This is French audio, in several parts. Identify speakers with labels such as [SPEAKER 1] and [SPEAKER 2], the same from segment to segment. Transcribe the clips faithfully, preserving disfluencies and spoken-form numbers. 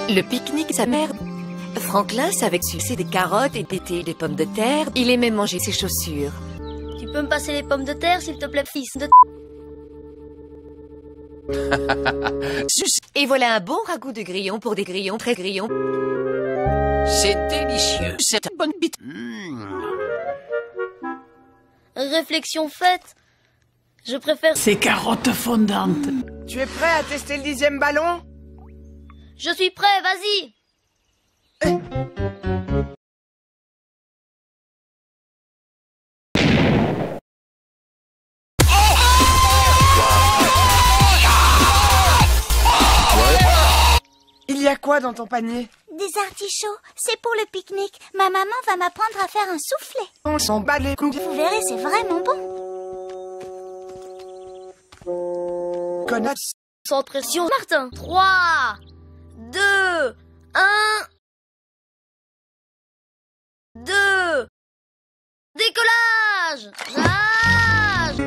[SPEAKER 1] Le pique-nique, sa mère. Franklin savait avec succès des carottes et d'été des pommes de terre. Il aimait manger ses chaussures.
[SPEAKER 2] Tu peux me passer les pommes de terre, s'il te plaît, fils de...
[SPEAKER 1] Et voilà un bon ragoût de grillons pour des grillons très grillons.
[SPEAKER 3] C'est délicieux, cette bonne bite. Mmh.
[SPEAKER 2] Réflexion faite. Je préfère...
[SPEAKER 4] Ces carottes fondantes.
[SPEAKER 5] Tu es prêt à tester le dixième ballon?
[SPEAKER 2] Je suis prêt, vas-y.
[SPEAKER 5] Il y a quoi dans ton panier?
[SPEAKER 6] Des artichauts, c'est pour le pique-nique. Ma maman va m'apprendre à faire un soufflet.
[SPEAKER 5] On s'en bat les couilles.
[SPEAKER 6] Vous verrez, c'est vraiment bon.
[SPEAKER 5] Connasse.
[SPEAKER 2] Sans pression, Martin. trois, deux, un... deux... Décollage! Nage!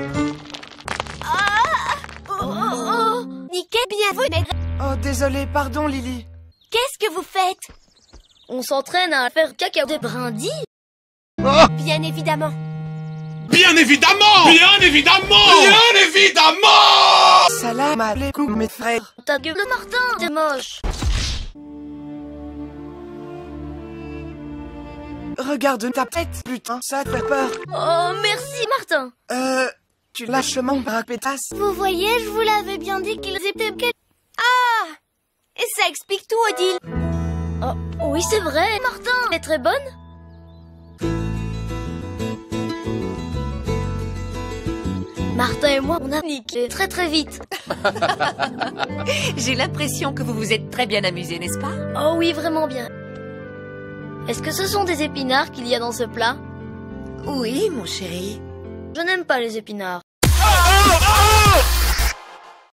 [SPEAKER 6] Ah oh, oh, oh. Niquez bien vous, nègre.
[SPEAKER 5] Oh, désolé, pardon, Lily.
[SPEAKER 6] Qu'est-ce que vous faites?
[SPEAKER 2] On s'entraîne à faire caca de brindilles?
[SPEAKER 3] Oh.
[SPEAKER 6] Bien évidemment.
[SPEAKER 7] Bien évidemment! Bien évidemment! Bien évidemment!
[SPEAKER 5] Salam alaikum, mes frères.
[SPEAKER 2] Ta gueule, Martin, t'es moche.
[SPEAKER 5] Regarde ta tête, putain, ça te fait peur.
[SPEAKER 2] Oh, merci, Martin.
[SPEAKER 5] Euh, tu lâches mon bras, pétasse.
[SPEAKER 6] Vous voyez, je vous l'avais bien dit qu'ils étaient... Ah! Et ça explique tout, Odile.
[SPEAKER 2] Oh, oui, c'est vrai, Martin. Elle est très bonne. Martin et moi, on a niqué très très vite.
[SPEAKER 1] J'ai l'impression que vous vous êtes très bien amusés, n'est-ce pas?
[SPEAKER 2] Oh oui, vraiment bien. Est-ce que ce sont des épinards qu'il y a dans ce plat?
[SPEAKER 1] Oui, mon chéri.
[SPEAKER 2] Je n'aime pas les épinards.